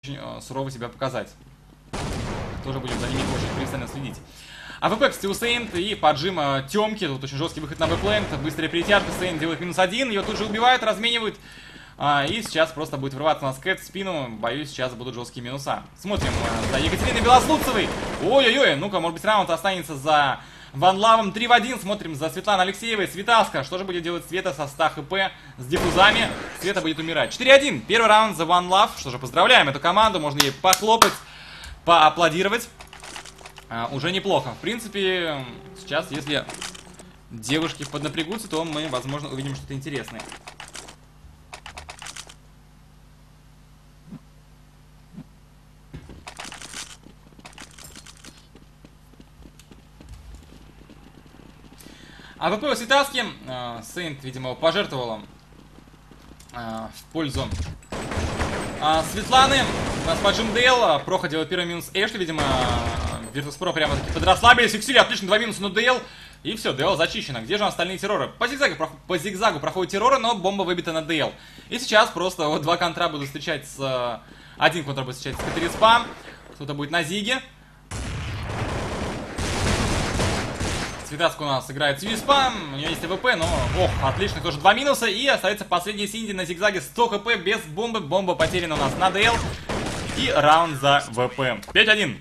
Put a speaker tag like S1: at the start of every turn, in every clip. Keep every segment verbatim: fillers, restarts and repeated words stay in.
S1: э, сурово себя показать. Тоже будем за ними очень пристально следить. АВП, кстати, у Сейнт и поджим э, Тёмки. Тут очень жесткий выход на веб-плент. Быстрая перетяжка. Сейнт делает минус один. Ее тут же убивают, разменивают. А, и сейчас просто будет врываться на скэт в спину. Боюсь, сейчас будут жесткие минуса. Смотрим э, за Екатериной Белослудцевой. Ой-ой-ой. Ну-ка, может быть, раунд останется за Ванлавом. три в один. Смотрим за Светланой Алексеевой. Светаска. Что же будет делать Света со ста хп с диффузами? Света будет умирать. четыре один. Первый раунд за Ванлав. Что же, поздравляем эту команду. Можно ей похлопать, поаплодировать. А, уже неплохо. В принципе, сейчас, если девушки поднапрягутся, то мы, возможно, увидим что-то интересное. АВП у Светаски. э, Сейнт, видимо, пожертвовала э, в пользу э, Светланы. У нас поджим Дейл. Проха делает первый минус Эшли, видимо. Virtus.pro прямо-таки подрасслабились. Фиксили, отлично, два минуса на Дейл. И все, Дейл зачищено. Где же остальные терроры? По зигзагу, по зигзагу проходят терроры, но бомба выбита на Дейл. И сейчас просто вот два контра будут встречать с... Один контр будет встречать с Катериспа. Кто-то будет на зиге. Светаска у нас играет с Юиспа. У нее есть АВП, но... Ох, отлично, тоже два минуса. И остается последний Синди на зигзаге. сто хп без бомбы. Бомба потеряна у нас на Дейл. И раунд за ВП. пять один.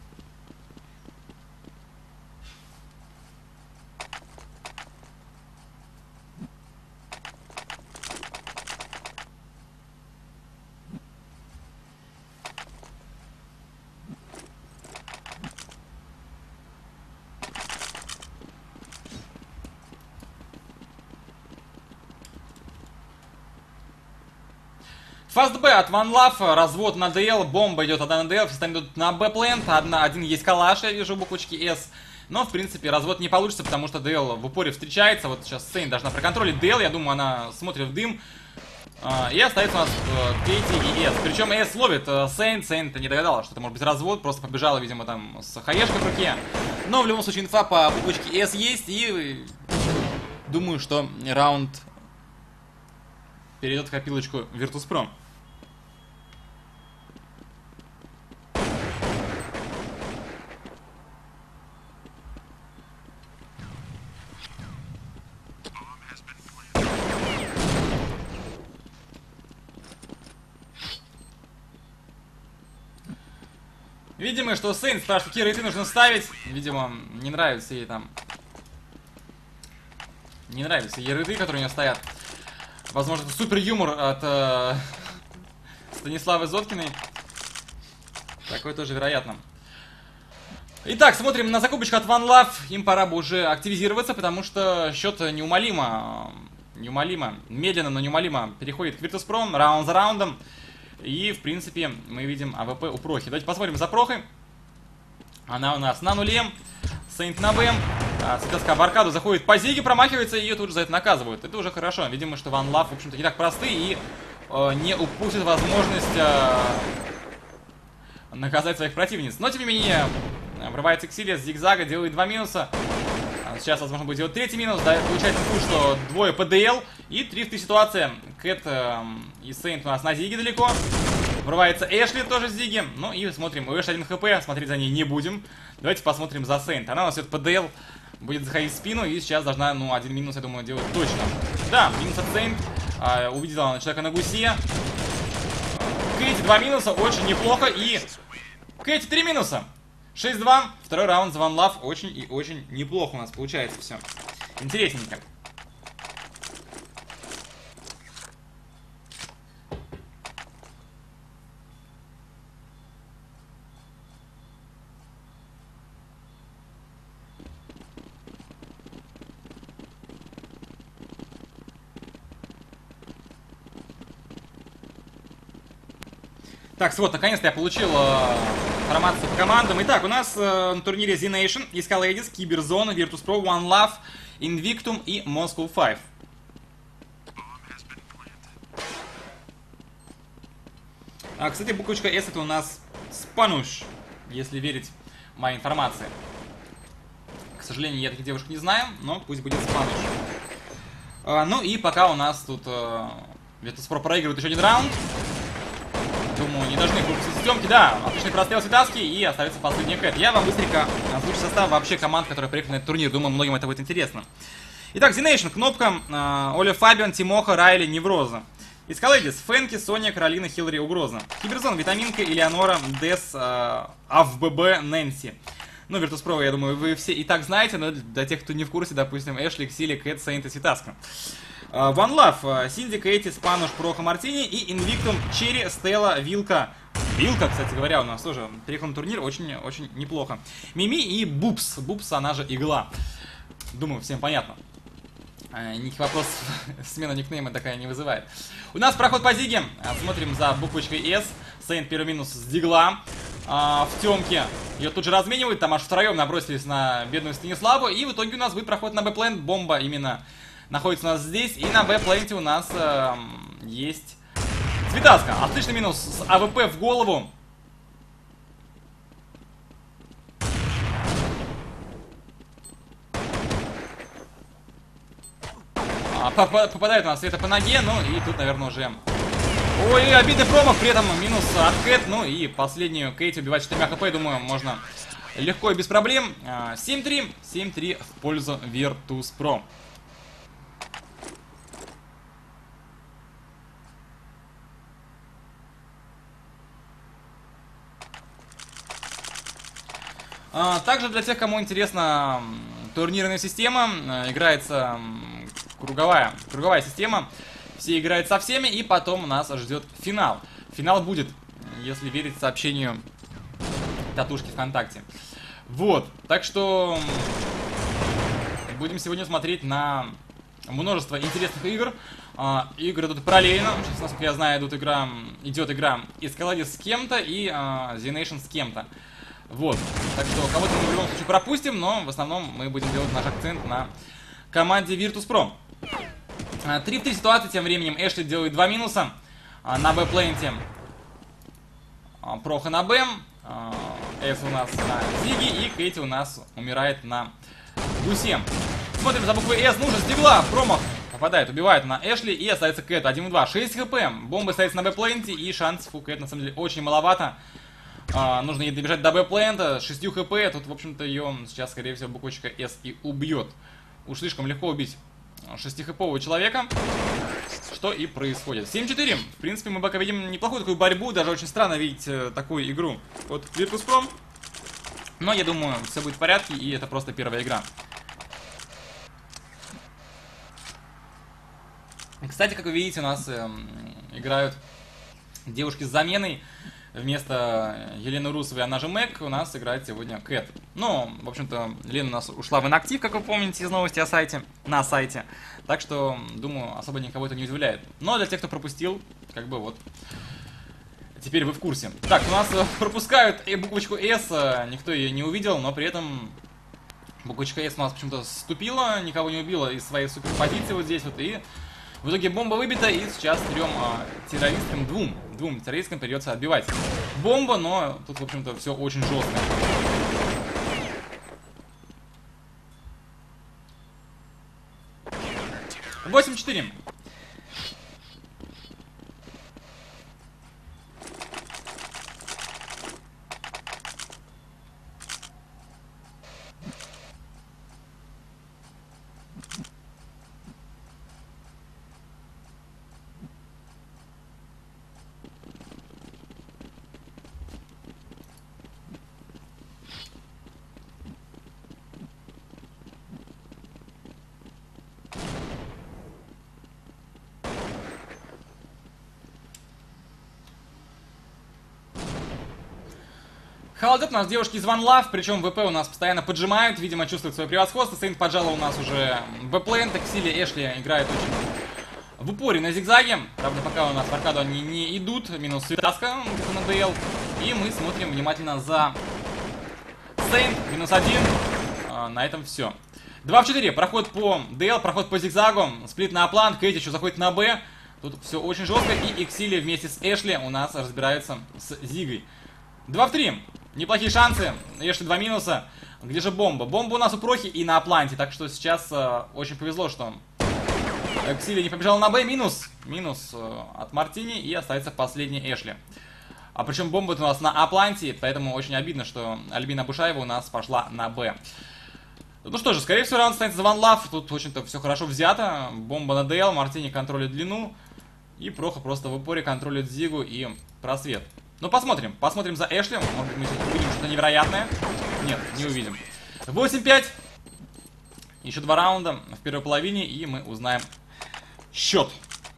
S1: Фаст Б от One Love, развод на ДЛ, бомба идет одна на ДЛ, все остальные идут на Б-плент, один есть калаш, я вижу буквочки С. Но, в принципе, развод не получится, потому что ДЛ в упоре встречается. Вот сейчас Сейн должна проконтролить ДЛ, я думаю, она смотрит в дым. И остается у нас Кейти и С. Причем С ловит Сейн, Сейн-то не догадалась, что это может быть развод, просто побежала, видимо, там с хаешкой в руке. Но, в любом случае, инфа по буквочке С есть, и думаю, что раунд перейдет в копилочку Virtus.pro. Видимо, что Сейн спрашивает, какие рейты нужно ставить. Видимо, не нравится ей там. Не нравятся ей рейты, которые у нее стоят. Возможно, это супер юмор от э, Станиславы Зоткиной. Такое тоже вероятно. Итак, смотрим на закупочку от One Love. Им пора бы уже активизироваться, потому что счет неумолимо, неумолимо, медленно, но неумолимо переходит к Virtus.pro, раунд за раундом. И, в принципе, мы видим АВП у Прохи. Давайте посмотрим за Прохой. Она у нас на нуле. Сейнт на Б. Светаска в аркаду заходит по зиге, промахивается, и ее тут же за это наказывают. Это уже хорошо. Видимо, что One Love, в общем-то, не так просты и э, не упустит возможность э, наказать своих противниц. Но, тем не менее, врывается Ксилия с зигзага, делает два минуса. Сейчас, возможно, будет делать третий минус. Да, получается, что двое ПДЛ и три в три ситуация. Кэт э, и Сейнт у нас на зиге далеко. Врывается Эшли тоже с зиги. Ну и смотрим, у Эш один хп, смотреть за ней не будем. Давайте посмотрим за Сейнт. Она у нас идет ПДЛ, будет заходить в спину и сейчас должна, ну, один минус, я думаю, делать точно. Да, минус от Сейнт. Э, увидела она человека на гусе. Кэти два минуса, очень неплохо. И Кэти три минуса. шесть два. Второй раунд за One Love. Очень и очень неплохо у нас получается все. Интересненько. Так, вот, наконец-то я получил э, информацию по командам. Итак, у нас э, на турнире Z-Nation, Escaladis, Киберзона, Virtus.pro, One Love, Invictum и Moscow пять. А, кстати, буквочка S это у нас Спануш, если верить моей информации. К сожалению, я таких девушек не знаю, но пусть будет Спануш. А, ну и пока у нас тут э, Virtus.pro проигрывает еще один раунд. Думаю, не должны пропустить Тёмки. Да, отличный прострел Светаски, и остается последний Кэт. Я вам быстренько озвучу состав вообще команд, которые приехали на этот турнир. Думаю, многим это будет интересно. Итак, Zination, Кнопка, э, Оля Фабиан, Тимоха, Райли, Невроза. Искаладис, Фэнки, Соня, Каролина, Хиллари, Угроза. Киберзон, Витаминка, Элеонора, Дес, э, АВББ, Нэнси. Ну, Virtus.pro, я думаю, вы все и так знаете, но для тех, кто не в курсе, допустим, Эшли, Ксили, Кэт, Сейнт и Светаска. One Love, Синди, Кейти, Спануш, Проха, Мартини и Инвиктум, Черри, Стелла, Вилка. Вилка, кстати говоря, у нас тоже приехал на турнир, очень-очень неплохо. Мими и Бупс. Бупс, она же Игла. Думаю, всем понятно. Никаких вопросов смена никнейма такая не вызывает. У нас проход по Зиге. Смотрим за буквочкой S. Сейнт первый минус с Дигла. А, в Тёмке ее тут же разменивают. Там аж втроем набросились на бедную Станиславу. И в итоге у нас будет проход на Б-плент. Бомба именно находится у нас здесь. И на Б-пленте у нас э, есть Цветаска. Отличный минус с АВП в голову. Попадает у нас Света по ноге, ну и тут, наверное, уже... Ой, обидный промах, при этом минус от Кэт, ну и последнюю Кейти убивать четырьмя хп, думаю, можно легко и без проблем. семь три, семь три в пользу Virtus.pro. Также для тех, кому интересна турнирная система, играется... Круговая, круговая система. Все играют со всеми, и потом нас ждет финал. Финал будет, если верить сообщению Татушки ВКонтакте. Вот, так что будем сегодня смотреть на множество интересных игр. А, игры идут параллельно. Сейчас, насколько я знаю, идут игра, идет игра Искаладис с кем-то и а, Zination с кем-то. Вот, так что кого-то мы в любом случае пропустим, но в основном мы будем делать наш акцент на команде Virtus.pro. три в три ситуации, тем временем Эшли делает два минуса на Б-пленте. Проха на Б. Эс у нас на Зиге. И Кейти у нас умирает на Гусе. Смотрим за буквой С. Ну же, с Дигла. Промах. Попадает, убивает на Эшли. И остается Кэт. один в два. шесть хп. Бомба остается на Б-пленте. И шансов у Кэт на самом деле очень маловато. А, нужно ей добежать до Б-плента. шесть хп. Тут, в общем-то, ее сейчас, скорее всего, буквочка С и убьет. Уж слишком легко убить шестихэпового человека, что и происходит. семь четыре. В принципе, мы пока видим неплохую такую борьбу. Даже очень странно видеть э, такую игру от Virtus.pro. Но я думаю, все будет в порядке, и это просто первая игра. Кстати, как вы видите, у нас э, играют девушки с заменой. Вместо Елены Русовой, она же Мэг, у нас играет сегодня Кэт. Ну, в общем-то, Лена у нас ушла в инактив, как вы помните из новости о сайте, на сайте. Так что, думаю, особо никого это не удивляет. Но для тех, кто пропустил, как бы вот, теперь вы в курсе. Так, у нас пропускают и буквочку S, никто ее не увидел, но при этом буквочка S у нас почему-то ступила, никого не убила из своей суперпозиции вот здесь вот, и... В итоге бомба выбита, и сейчас трем а, террористам, двум, двум террористам придется отбивать бомба, но тут, в общем-то, все очень жестко. восемь четыре. Холодок у нас девушки из One Love, причем ВП у нас постоянно поджимают, видимо, чувствуют свое превосходство. Сейнт поджала у нас уже Б-плейн, Таксили, Эшли играют очень в упоре на зигзаге. Правда, пока у нас в аркаду они не идут, минус Светаска на ДЛ. И мы смотрим внимательно за Сейнт, минус один, а, на этом все. два в четыре, проход по ДЛ, проход по зигзагу, сплит на аплант, Кейти еще заходит на Б. Тут все очень жестко, и Эксили вместе с Эшли у нас разбираются с Зигой. два в три. Неплохие шансы. Эшли два минуса. Где же бомба? Бомба у нас у Прохи и на Апланте. Так что сейчас э, очень повезло, что Эксили не побежал на Б. Минус. Минус э, от Мартини. И остается последний Эшли. А причем бомба у нас на А-планте, поэтому очень обидно, что Альбина Бушаева у нас пошла на Б. Ну что же, скорее всего, раунд станет за One Love. Тут, в общем-то, все хорошо взято. Бомба на ДЛ, Мартини контролит длину. И Проха просто в упоре контролит Зигу и просвет. Ну, посмотрим. Посмотрим за Эшли. Может быть, мы сейчас увидим что-то невероятное. Нет, не увидим. восемь пять. Еще два раунда в первой половине, и мы узнаем счет.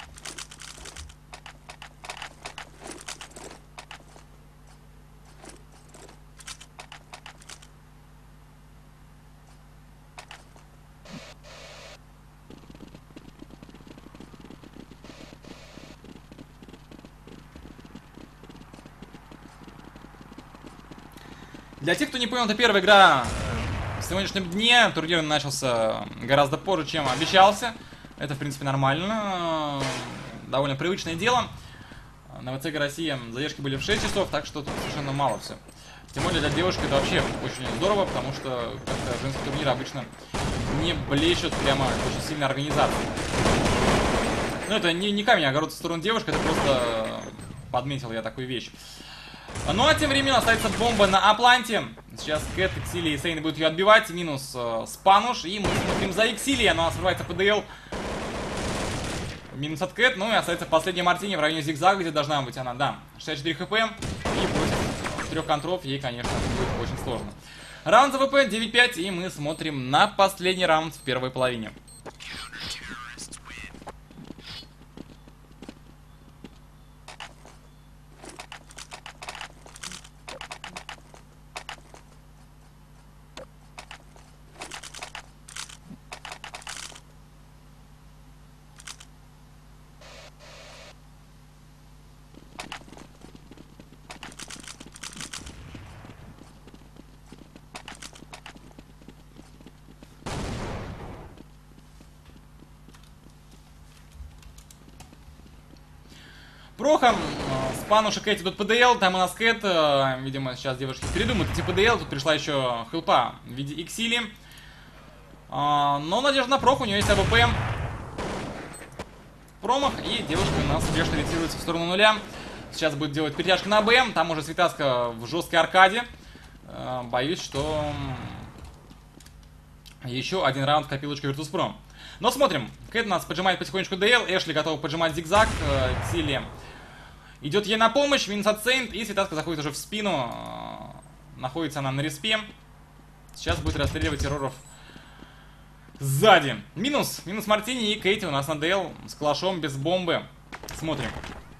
S1: Для тех, кто не понял, это первая игра в сегодняшнем дне. Турнир начался гораздо позже, чем обещался. Это, в принципе, нормально. Довольно привычное дело. На ВЦГ Россия задержки были в шесть часов, так что тут совершенно мало все. Тем более для девушек это вообще очень здорово, потому что как-то женские турниры обычно не блещут прямо очень сильной организацией. Ну, это не, не камень огород со стороны девушек, это просто подметил я такую вещь. Ну а тем временем остается бомба на А-планте. Сейчас Кэт, Иксилия и Сейн будут ее отбивать. Минус э, Спануш. И мы смотрим за Иксилией. Она срывается ПДЛ. Минус от Кэт. Ну и остается последняя Мартини в районе зигзага, где должна быть она. Да, шестьдесят четыре хп. И против трех контров ей, конечно, будет очень сложно. Раунд за ВП девять пять. И мы смотрим на последний раунд в первой половине. Проха, Спануш и Кэт идут ПДЛ, там у нас Кэт, видимо, сейчас девушки передумают идти ПДЛ, тут пришла еще хелпа в виде Иксили. Но надежда на Проху, у нее есть АВП. Промах, и девушка у нас успешно ретируется в сторону нуля. Сейчас будет делать перетяжку на Б, там уже Светаска в жесткой аркаде. Боюсь, что еще один раунд в копилочку Virtus.pro. Но смотрим, Кэт у нас поджимает потихонечку ДЛ, Эшли готова поджимать зигзаг, Иксили идет ей на помощь, минус от Сейнт, и Светаска заходит уже в спину. Находится она на респе. Сейчас будет расстреливать терроров сзади. Минус, минус Мартини и Кейти у нас на ДЛ с калашом без бомбы. Смотрим.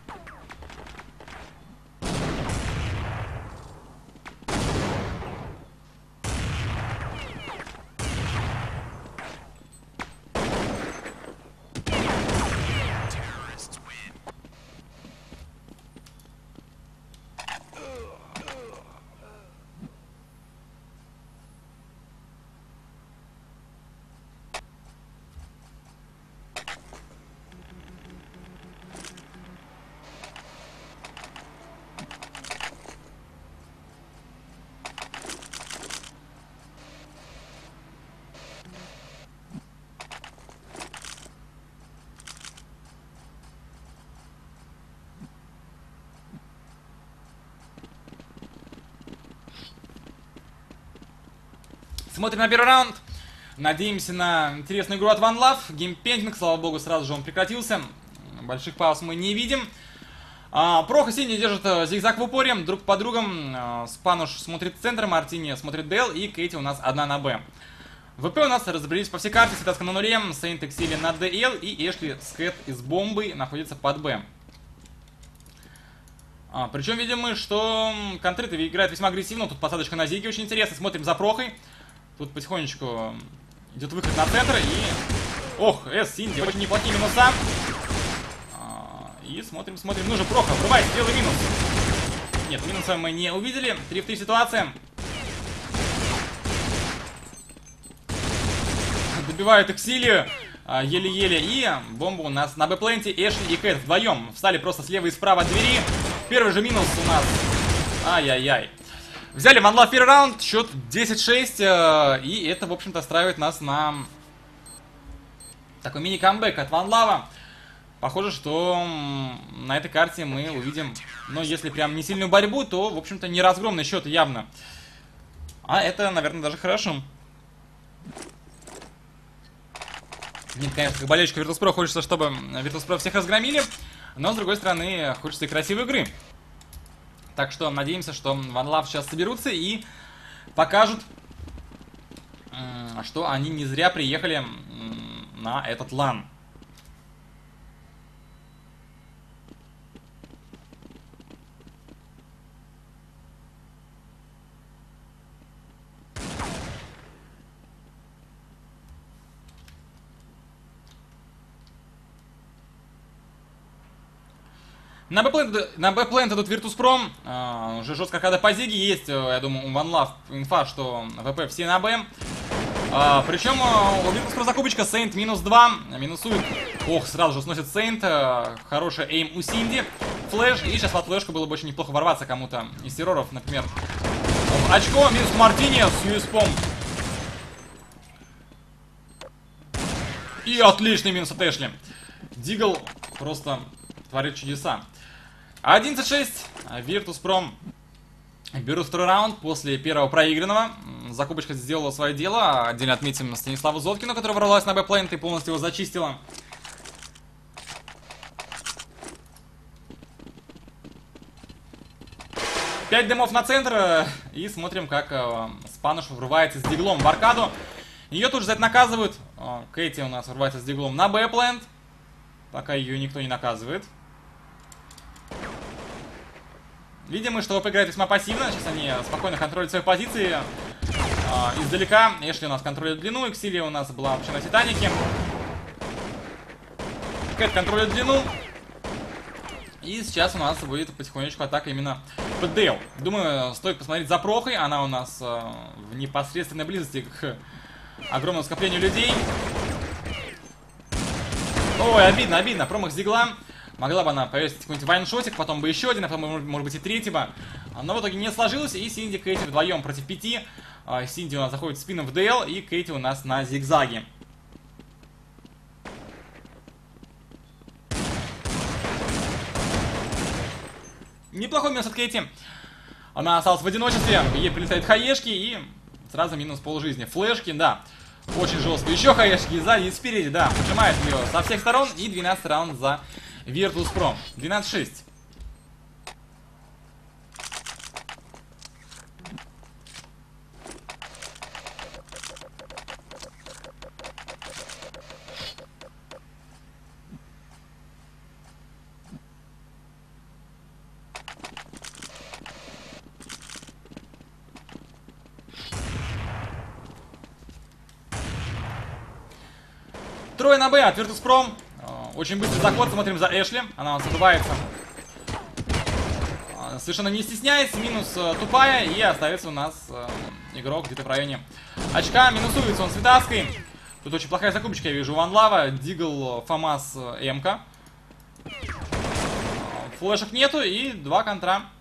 S1: Смотрим на первый раунд. Надеемся на интересную игру от One Love. Геймпендинг, слава богу, сразу же он прекратился. Больших пауз мы не видим. А, Прох и Синди держат зигзаг в упоре. Друг по другом. А, Спануш смотрит центр, Мартини смотрит ДЛ. И Кейти у нас одна на Б. ВП у нас разбрелись по всей карте. Светаска на нуле. Сейнт Иксили на ДЛ. И Эшли с Кэт и с бомбой находится под Б. А, причем видим мы, что контры играет весьма агрессивно. Тут посадочка на Зиге очень интересно. Смотрим за Прохой. Тут потихонечку идет выход на центр и... Ох, С, Синди, очень неплохие минуса. А, и смотрим, смотрим. Ну же, Проха, врубай, сделай минус. Нет, минуса мы не увидели. три в три ситуация. Добивают Иксилию. Еле-еле. И бомба у нас на Б-пленте. Эшли и Кэт вдвоем встали просто слева и справа от двери. Первый же минус у нас. Ай-яй-яй. Взяли One Love первый раунд, счет десять шесть, э, и это, в общем-то, ставит нас на такой мини-камбэк от One Love. Похоже, что на этой карте мы увидим, ну, если прям не сильную борьбу, то, в общем-то, не разгромный счет явно. А это, наверное, даже хорошо. Нет, конечно, как болельщику Virtus.pro хочется, чтобы Virtus.pro всех разгромили, но, с другой стороны, хочется и красивой игры. Так что надеемся, что OneLove сейчас соберутся и покажут, что они не зря приехали на этот лан. На Б-плент идут Virtus.pro, uh, уже жестко когда по зиге есть, я думаю, у OneLove инфа, что ВП все на Б. Uh, причем uh, у Virtus.pro закупочка Сейнт минус два, минусует, ох, сразу же сносит Сейнт, uh, хороший эйм у Синди, флэш, и сейчас под флешку было бы очень неплохо ворваться кому-то из терроров, например. Очко, минус Мартини с юэспом. И отличный минус от Эшли. Дигл просто творит чудеса. одиннадцать шесть. Virtus.pro берут второй раунд после первого проигранного. Закупочка сделала свое дело. Отдельно отметим Станиславу Зоткину, которая ворвалась на Б-плент и полностью его зачистила. пять дымов на центр. И смотрим, как Спануш врывается с диглом в аркаду. Ее тут же за это наказывают. Кейти у нас врывается с диглом на Б-плент. Пока ее никто не наказывает. Видимо, что ВП играет весьма пассивно. Сейчас они спокойно контролируют свои позиции. А, издалека. Эшли у нас контролирует длину. Иксилия у нас была вообще на Титанике. Кэт контролирует длину. И сейчас у нас будет потихонечку атака именно под Дейл. Думаю, стоит посмотреть за Прохой. Она у нас а, в непосредственной близости к огромному скоплению людей. Ой, обидно, обидно. Промах с дигла. Могла бы она повесить какой-нибудь вайншотик, потом бы еще один, а потом, может быть, и третьего. Но в итоге не сложилось, и Синди и Кейти вдвоем против пяти. Синди у нас заходит в спину в ДЛ, и Кейти у нас на зигзаге. Неплохой минус от Кейти. Она осталась в одиночестве, ей прилетают хаешки, и сразу минус полжизни. Флешки, да, очень жестко. Еще хаешки сзади и спереди, да, поджимает ее со всех сторон, и двенадцатый раунд за Virtus.pro. двенадцать шесть. Трое на Б от Virtus.pro. Очень быстрый заход, смотрим за Эшли. Она у нас отдувается. Совершенно не стесняясь. Минус э, тупая. И остается у нас э, игрок где-то в районе очка. Минусуется он с Витаской. Тут очень плохая закупочка, я вижу. OneLove, Дигл, Фамас, Эмка. Флешек нету. И два контра.